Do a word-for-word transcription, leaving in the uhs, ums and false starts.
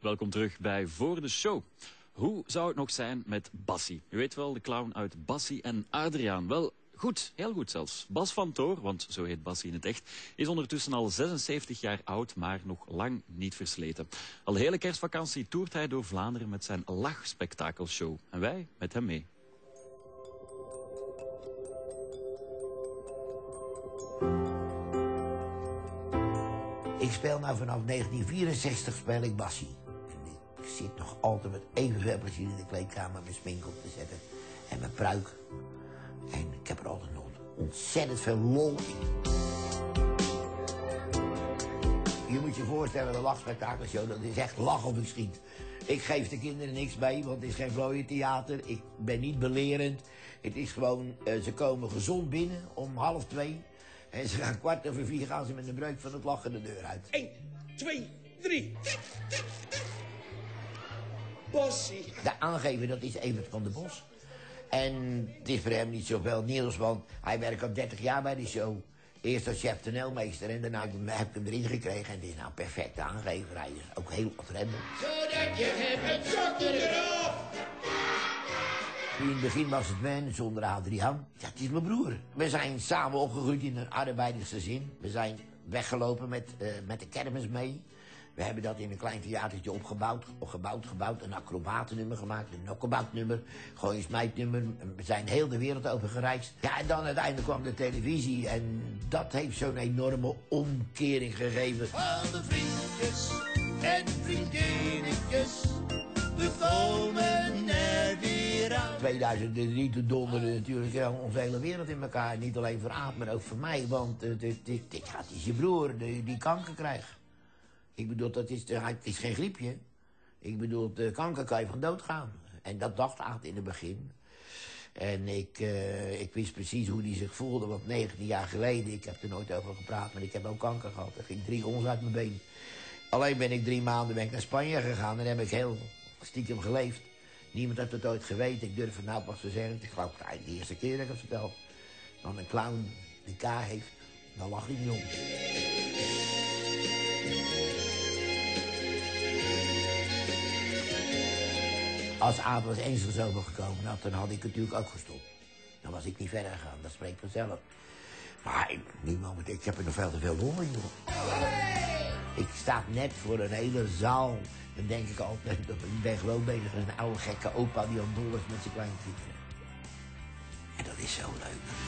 Welkom terug bij Voor de Show. Hoe zou het nog zijn met Bassie? U weet wel, de clown uit Bassie en Adriaan. Wel, goed, heel goed zelfs. Bas van Toor, want zo heet Bassie in het echt, is ondertussen al zesenzeventig jaar oud, maar nog lang niet versleten. Al de hele kerstvakantie toert hij door Vlaanderen met zijn lachspektakelshow. En wij met hem mee. Ik speel nou vanaf negentien vierenzestig speel ik Bassie. En ik zit nog altijd met evenveel plezier in de kleedkamer mijn smink op te zetten. En mijn pruik. En ik heb er altijd nog ontzettend veel lol in. Je moet je voorstellen, de lachspektakelshow, dat is echt lach of ik schiet. Ik geef de kinderen niks mee, want het is geen vlooie theater. Ik ben niet belerend. Het is gewoon, uh, ze komen gezond binnen om half twee. En ze gaan kwart over vier gaan ze met een breuk van het lachen de deur uit. Eén, twee, drie. Bassie. De aangever, dat is Evert van der Bos. En het is voor hem niet zoveel nieuws, want hij werkt al dertig jaar bij die show. Eerst als chef toneelmeester en daarna heb ik hem erin gekregen. En het is nou perfect aangever. Hij is ook heel afremmend. Zodat je hebt het sokken erop. In het begin was het men zonder Adriaan. Ja, het is mijn broer. We zijn samen opgegroeid in een arbeidersgezin. We zijn weggelopen met, uh, met de kermis mee. We hebben dat in een klein theatertje opgebouwd, gebouwd, gebouwd. Een acrobatennummer gemaakt, een knockabout-nummer, gewoon een smijtnummer. We zijn heel de wereld over gereisd. Ja, en dan uiteindelijk kwam de televisie en dat heeft zo'n enorme omkering gegeven. Alle vriendjes en vriendinnetjes, we komen er weer aan. tweeduizend drie toen donderde natuurlijk ja, onze hele wereld in elkaar. Niet alleen voor Aap, maar ook voor mij. Want uh, dit, dit, dit gaat is je broer die, die kanker krijgt. Ik bedoel, dat is, het is geen griepje. Ik bedoel, de kanker kan je van dood gaan. En dat dacht Aad in het begin. En ik, uh, ik wist precies hoe hij zich voelde, want negentien jaar geleden, ik heb er nooit over gepraat, maar ik heb ook kanker gehad. Er ging drie ons uit mijn been. Alleen ben ik drie maanden ben ik naar Spanje gegaan en heb ik heel stiekem geleefd. Niemand heeft het ooit geweten. Ik durf het nou pas te zeggen. Ik geloof het eigenlijk de eerste keer dat ik het vertel. Want een clown die K heeft, dan lach ik niet om. Als Aad was eens er zo gekomen had, dan had ik natuurlijk ook gestopt. Dan was ik niet verder gegaan, dat spreekt vanzelf. Maar ik, niemand, ik heb er nog veel te veel lol in, joh. Ik sta net voor een hele zaal. Dan denk ik altijd, ik ben gewoon bezig met een oude gekke opa die aan dol is met zijn kleinkinderen. En dat is zo leuk.